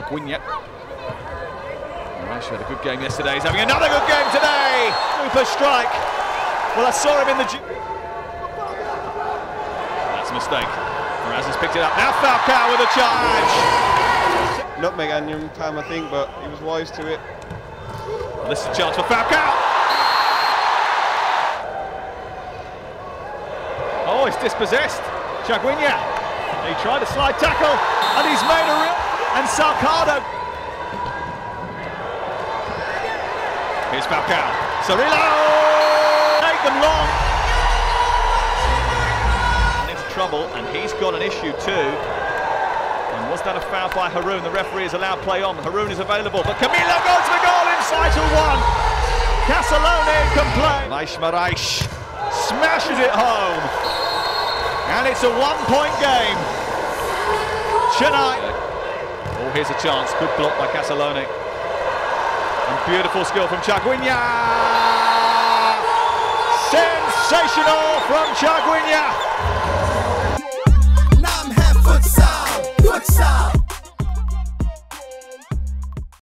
Chagwinya. Rash had a good game yesterday, he's having another good game today! Super strike! Well, I saw him in the gym. That's a mistake. Raz has picked it up, now Falcao with a charge! Nutmeg onion time, I think, but he was wise to it. Well, this is a chance for Falcao! Oh, he's dispossessed. Chagwinya. He tried a slide tackle, and he's made a real... And Salcado. Here's Falcao. Cirillo! Take them long. And into trouble, and he's got an issue too. And was that a foul by Haroon? The referee has allowed play on. Haroon is available, but Camilo goes for goal inside to one. Casalone can play. Marais smashes it home. And it's a one-point game. Chennai. Oh, here's a chance. Good block by Casalone. And beautiful skill from Chagwinya. Sensational from Chagwinya. Nam Futsal.